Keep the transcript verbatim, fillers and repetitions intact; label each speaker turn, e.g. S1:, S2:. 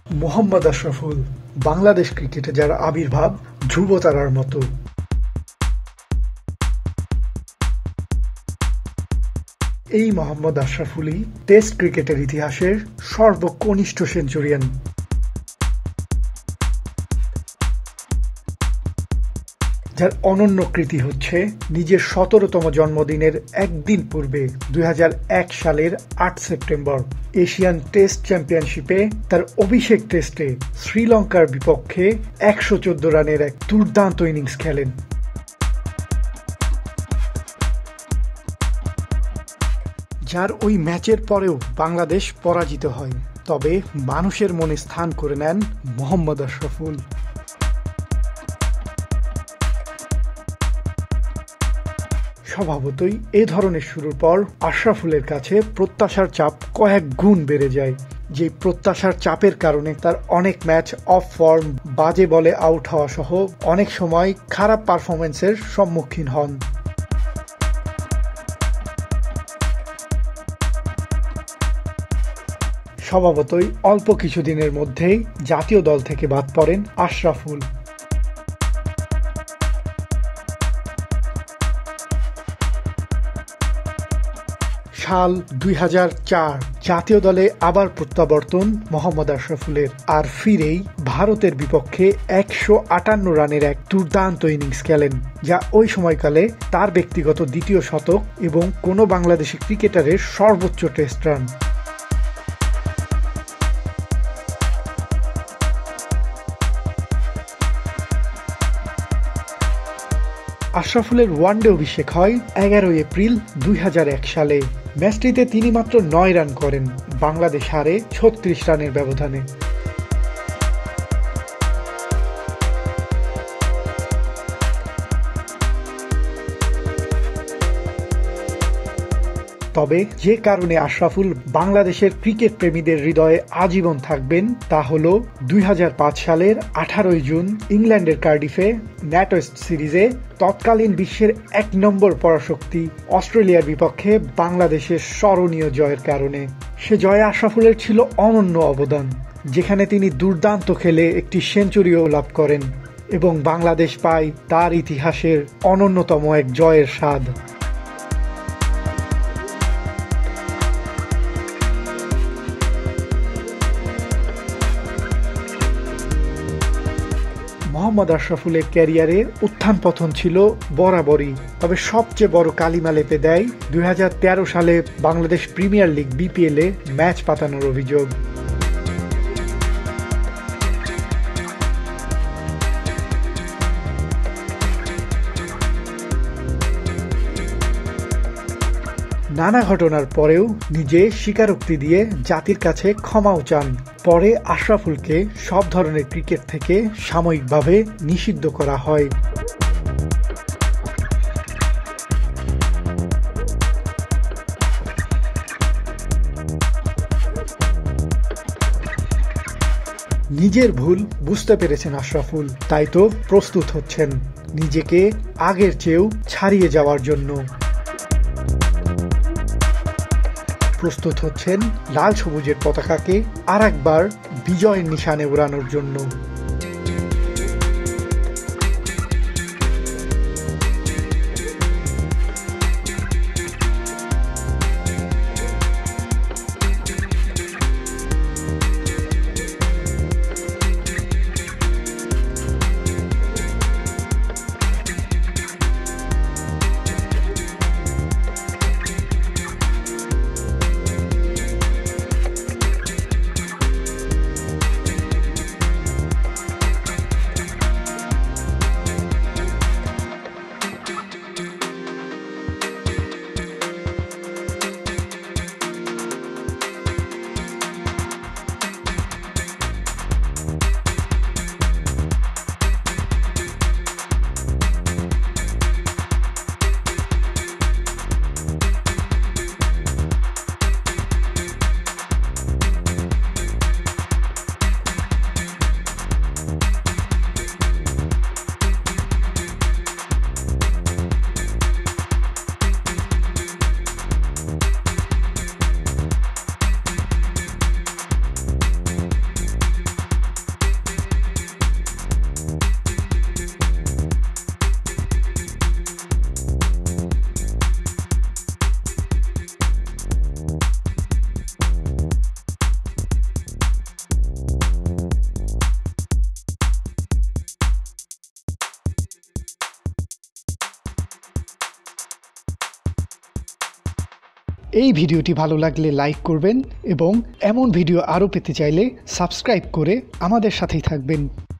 S1: মোহাম্মদ আশরাফুল বাংলাদেশ ক্রিকেটে যার আবির্ভাব ধ্রুবতারার মতো। এই মোহাম্মদ আশরাফুলই টেস্ট ক্রিকেটের ইতিহাসের সর্বকনিষ্ঠ সেঞ্চুরিয়ান। যার অনন্য কৃতি হচ্ছে নিজের সতেরোতম জন্মদিনের একদিন পূর্বে দুই হাজার এক সালের আট সেপ্টেম্বর এশিয়ান টেস্ট চ্যাম্পিয়নশিপে তার অভিষেক টেস্টে শ্রীলঙ্কার বিপক্ষে একশো চোদ্দ রানের এক দুর্দান্ত ইনিংস খেলেন। যার ওই ম্যাচের পরেও বাংলাদেশ পরাজিত হয়, তবে মানুষের মনে স্থান করে নেন মোহাম্মদ আশরাফুল। স্বভাবতই এ ধরনের শুরুর পর আশরাফুলের কাছে প্রত্যাশার চাপ কয়েক গুণ বেড়ে যায়। যে প্রত্যাশার চাপের কারণে তার অনেক ম্যাচ অফ ফর্ম, বাজে বলে আউট হওয়া সহ অনেক সময় খারাপ পারফরম্যান্সের সম্মুখীন হন। স্বভাবতই অল্প কিছুদিনের মধ্যেই জাতীয় দল থেকে বাদ পড়েন আশরাফুল। সাল দুই হাজার চার জাতীয় দলে আবার প্রত্যাবর্তন মোহাম্মদ আশরাফুলের, আর ফিরেই ভারতের বিপক্ষে একশো আটান্ন রানের এক দুর্দান্ত ইনিংস খেলেন, যা ওই সময়কালে তার ব্যক্তিগত দ্বিতীয় শতক এবং কোনো বাংলাদেশি ক্রিকেটারের সর্বোচ্চ টেস্ট রান। আশরাফুলের ওয়ানডে অভিষেক হয় এগারোই এপ্রিল দুই হাজার এক সালে। ম্যাচটিতে তিনি মাত্র নয় রান করেন, বাংলাদেশ হারে ছত্রিশ রানের ব্যবধানে। তবে যে কারণে আশরাফুল বাংলাদেশের ক্রিকেট প্রেমীদের হৃদয়ে আজীবন থাকবেন তা হল দুই হাজার পাঁচ সালের আঠারোই জুন ইংল্যান্ডের কার্ডিফে ন্যাটওয়েস্ট সিরিজে তৎকালীন বিশ্বের এক নম্বর পরাশক্তি অস্ট্রেলিয়ার বিপক্ষে বাংলাদেশের স্মরণীয় জয়ের কারণে। সে জয়ে আশরাফুলের ছিল অনন্য অবদান, যেখানে তিনি দুর্দান্ত খেলে একটি সেঞ্চুরিও লাভ করেন এবং বাংলাদেশ পায় তার ইতিহাসের অনন্যতম এক জয়ের স্বাদ। মোহাম্মদ আশরাফুলের ক্যারিয়ারে উত্থান পতন ছিল বরাবরই, তবে সবচেয়ে বড় কালিমা লেপে দেয় দুই হাজার তেরো সালে বাংলাদেশ প্রিমিয়ার লিগ বিপিএল এ ম্যাচ পাতানোর অভিযোগ। নানা ঘটনার পরেও নিজে স্বীকারোক্তি দিয়ে জাতির কাছে ক্ষমাও চান। পরে আশরাফুলকে সব ধরনের ক্রিকেট থেকে সাময়িকভাবে নিষিদ্ধ করা হয়। নিজের ভুল বুঝতে পেরেছেন আশরাফুল, তাই তো প্রস্তুত হচ্ছেন নিজেকে আগের চেয়েও ছাড়িয়ে যাওয়ার জন্য। প্রস্তুত হচ্ছেন লাল সবুজের পতাকাকে আর একবার বিজয়ের নিশানে উড়ানোর জন্য। এই ভিডিওটি ভালো লাগলে লাইক করবেন এবং এমন ভিডিও আরও পেতে চাইলে সাবস্ক্রাইব করে আমাদের সাথেই থাকবেন।